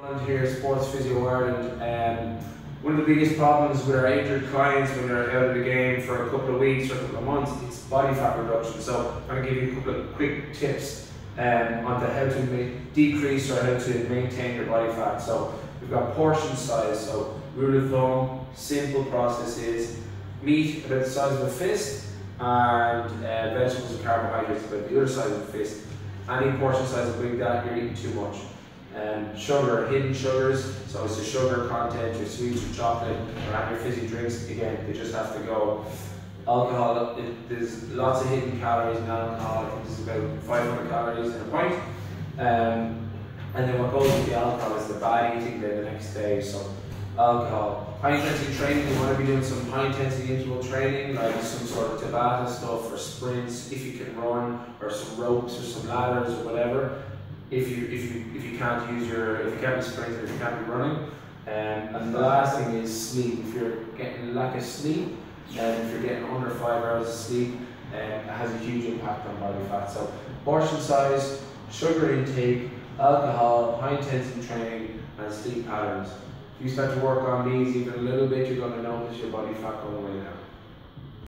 Here, Sports Physio Ireland. One of the biggest problems with our injured clients when they're out of the game for a couple of weeks or a couple of months, it's body fat reduction. So I'm going to give you a couple of quick tips on how to decrease or how to maintain your body fat. So we've got portion size. So rule of thumb, simple process is meat about the size of a fist and vegetables and carbohydrates about the other size of a fist. Any portion size above that, you're eating too much. Sugar, hidden sugars, so it's the sugar content, your sweets, your chocolate, or your fizzy drinks, again, they just have to go. Alcohol, there's lots of hidden calories in alcohol. I think there's about 500 calories in a pint. And then what goes with the alcohol is the bad eating then the next day. So alcohol, high intensity training, you want to be doing some high intensity interval training, like some sort of Tabata stuff or sprints, if you can run, or some ropes or some ladders or whatever. If you can't use if you can't be sprinting, if you can't be running. And the last thing is sleep. If you're getting lack of sleep, if you're getting under 5 hours of sleep, it has a huge impact on body fat. So portion size, sugar intake, alcohol, high intensity training, and sleep patterns. If you start to work on these even a little bit, you're going to notice your body fat going away now.